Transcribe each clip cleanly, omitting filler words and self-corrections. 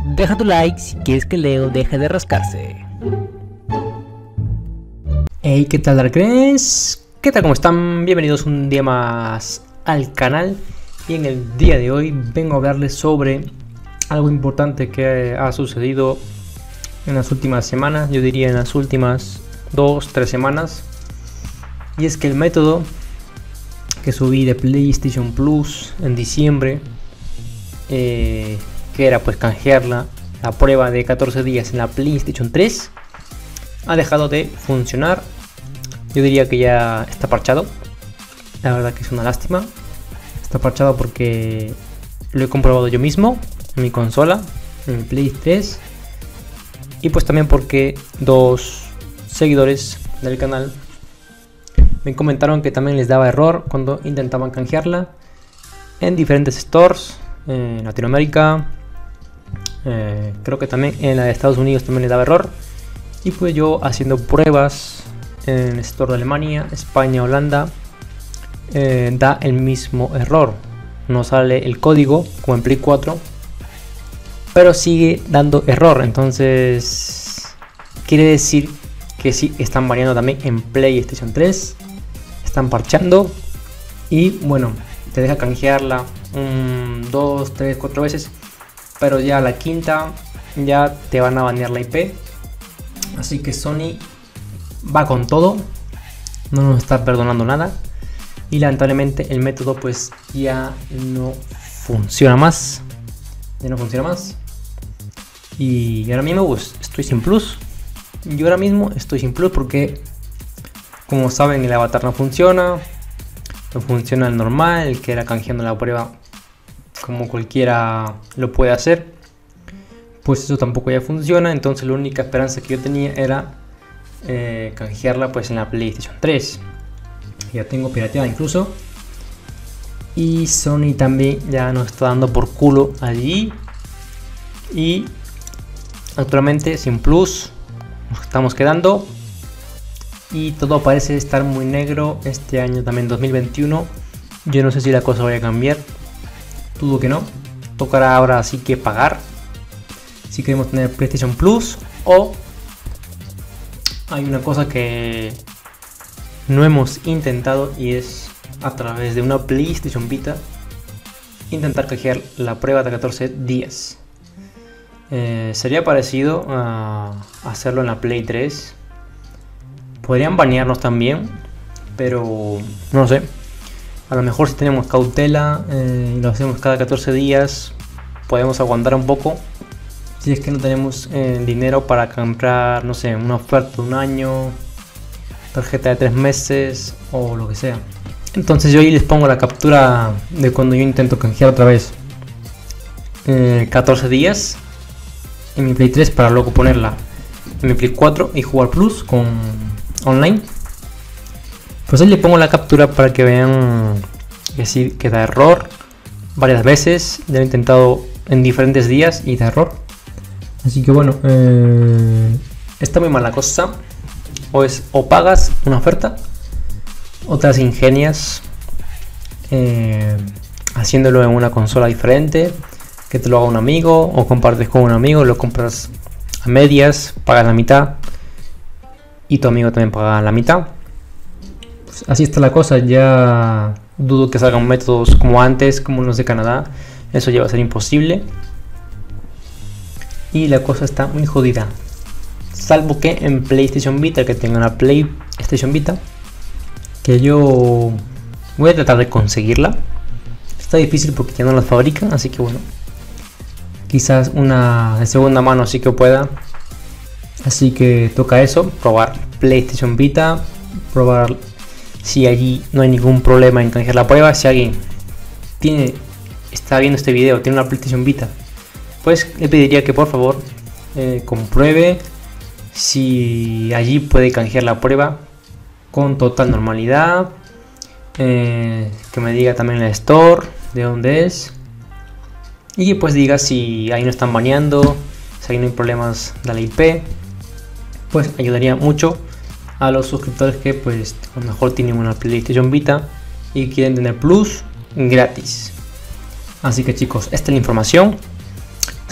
Deja tu like si quieres que Leo deje de rascarse. Hey, ¿qué tal, Darkness? ¿Qué tal? ¿Cómo están? Bienvenidos un día más al canal. Y en el día de hoy vengo a hablarles sobre algo importante que ha sucedido en las últimas semanas. Yo diría en las últimas 2-3 semanas. Y es que el método que subí de PlayStation Plus en diciembre, que era pues canjear la prueba de 14 días en la PlayStation 3, ha dejado de funcionar. Yo diría que ya está parchado. La verdad que es una lástima. Está parchado porque lo he comprobado yo mismo en mi consola, en mi Play 3. Y pues también porque dos seguidores del canal me comentaron que también les daba error cuando intentaban canjearla en diferentes stores en Latinoamérica. Creo que también en la de Estados Unidos también les daba error. Y pues yo haciendo pruebas en el store de Alemania, España, Holanda, da el mismo error. No sale el código como en Play 4, pero sigue dando error. Entonces quiere decir que sí están variando también en PlayStation 3. Están parchando. Y bueno, te deja canjearla 2, 3, 4 veces, pero ya a la quinta ya te van a banear la IP. Así que Sony va con todo, no nos está perdonando nada. Y lamentablemente el método pues ya no funciona más. Y ahora mismo pues estoy sin plus. Yo ahora mismo estoy sin plus porque, como saben, el avatar no funciona. No funciona el normal, el que era canjeando la prueba como cualquiera lo puede hacer. Pues eso tampoco ya funciona. Entonces la única esperanza que yo tenía era canjearla pues en la PlayStation 3. Ya tengo pirateada incluso. Y Sony también ya nos está dando por culo allí. Y actualmente sin plus nos estamos quedando. Y todo parece estar muy negro este año también, 2021. Yo no sé si la cosa vaya a cambiar. Dudo que no. Tocará ahora sí que pagar si queremos tener PlayStation Plus. O hay una cosa que no hemos intentado, y es a través de una PlayStation Vita intentar canjear la prueba de 14 días. Sería parecido a hacerlo en la Play 3. Podrían banearnos también, pero no sé. A lo mejor si tenemos cautela y lo hacemos cada 14 días, podemos aguantar un poco. Si es que no tenemos dinero para comprar, no sé, una oferta de un año, tarjeta de 3 meses o lo que sea. Entonces yo ahí les pongo la captura de cuando yo intento canjear otra vez 14 días en mi Play 3 para luego ponerla en mi Play 4 y jugar Plus con online. Pues ahí le pongo la captura para que vean que sí, que da error varias veces. Ya lo he intentado en diferentes días y da error. Así que bueno, está muy mala cosa. O pagas una oferta, o te las ingenias haciéndolo en una consola diferente, que te lo haga un amigo, o compartes con un amigo, lo compras a medias, pagas la mitad y tu amigo también paga la mitad. Pues así está la cosa. Ya dudo que salgan métodos como antes, como los de Canadá. Eso ya va a ser imposible. Y la cosa está muy jodida. Salvo que en PlayStation Vita, que tenga una PlayStation Vita, que yo voy a tratar de conseguirla. Está difícil porque ya no las fabrican, así que bueno, quizás una de segunda mano sí que pueda. Así que toca eso, probar PlayStation Vita, probar si allí no hay ningún problema en canjear la prueba. Si alguien está viendo este video, tiene una PlayStation Vita, pues le pediría que por favor compruebe si allí puede canjear la prueba con total normalidad. Que me diga también en la store de dónde es, y pues diga si ahí no están baneando, si ahí no hay problemas de la IP. Pues ayudaría mucho a los suscriptores que pues a lo mejor tienen una PlayStation Vita y quieren tener Plus gratis. Así que chicos, esta es la información.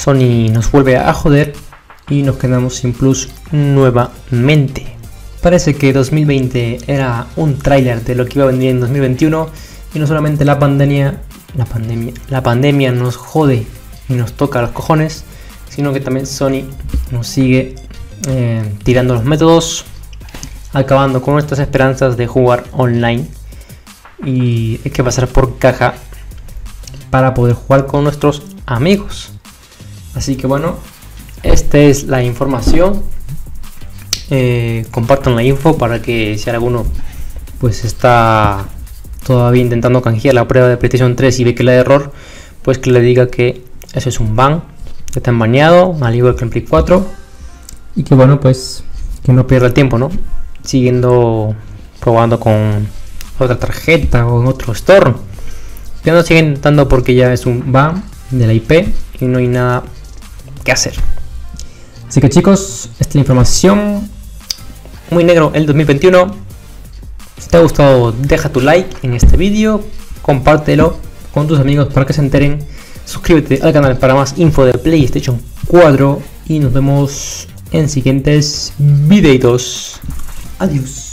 Sony nos vuelve a joder y nos quedamos sin Plus nuevamente. Parece que 2020 era un tráiler de lo que iba a venir en 2021 y no solamente la pandemia nos jode y nos toca los cojones, sino que también Sony nos sigue tirando los métodos, acabando con nuestras esperanzas de jugar online, y hay que pasar por caja para poder jugar con nuestros amigos. Así que bueno, esta es la información. Compartan la info para que si alguno pues está todavía intentando canjear la prueba de PlayStation 3 y ve que le da error, pues que le diga que eso es un ban, que está baneado, al igual que en Play 4, y que bueno, pues que no pierda el tiempo, ¿no? Siguiendo probando con otra tarjeta o en otro store, que no siguen intentando porque ya es un ban de la IP y no hay nada que hacer. Así que chicos, esta es la información. Muy negro el 2021. Si te ha gustado, deja tu like en este vídeo, compártelo con tus amigos para que se enteren, suscríbete al canal para más info de PlayStation 4 y nos vemos en siguientes videitos. Adiós.